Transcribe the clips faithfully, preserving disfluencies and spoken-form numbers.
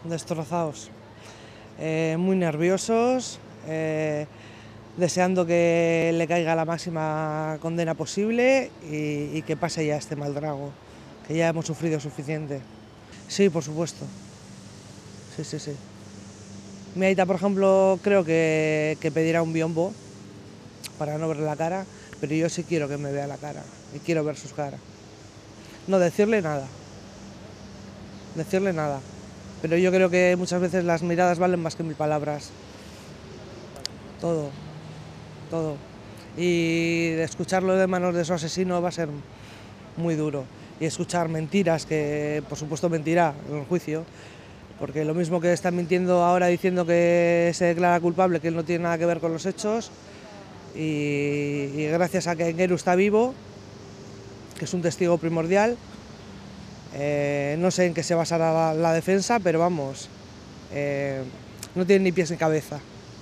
destrozados, eh, muy nerviosos, eh, deseando que le caiga la máxima condena posible y, y que pase ya este mal trago, que ya hemos sufrido suficiente. Sí, por supuesto. Sí, sí, sí. Mi aita, por ejemplo, creo que, que pedirá un biombo para no verle la cara, pero yo sí quiero que me vea la cara y quiero ver sus caras. No decirle nada, decirle nada, pero yo creo que muchas veces las miradas valen más que mil palabras. Todo, todo. Y de escucharlo de manos de su asesino va a ser muy duro. Y escuchar mentiras, que por supuesto mentirá en el juicio, porque lo mismo que está mintiendo ahora diciendo que se declara culpable, que él no tiene nada que ver con los hechos, y, y gracias a que Engeru está vivo, que es un testigo primordial, eh, no sé en qué se basará la, la defensa, pero vamos, eh, no tiene ni pies ni cabeza.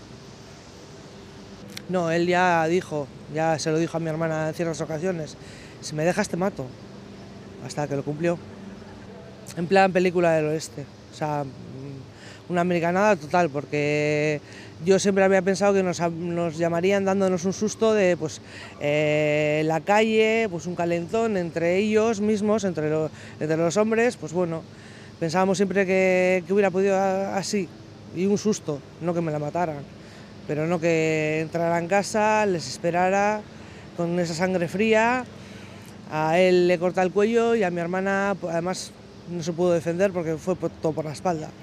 No, él ya dijo, ya se lo dijo a mi hermana en ciertas ocasiones, si me dejas te mato, hasta que lo cumplió. En plan película del oeste, o sea, una americanada total, porque yo siempre había pensado que nos, nos llamarían dándonos un susto de pues eh, la calle, pues un calentón entre ellos mismos, entre, lo, entre los hombres, pues bueno, pensábamos siempre que, que hubiera podido así, y un susto, no que me la mataran, pero no que entrara en casa, les esperara con esa sangre fría, a él le corta el cuello y a mi hermana, además, no se pudo defender porque fue todo por la espalda.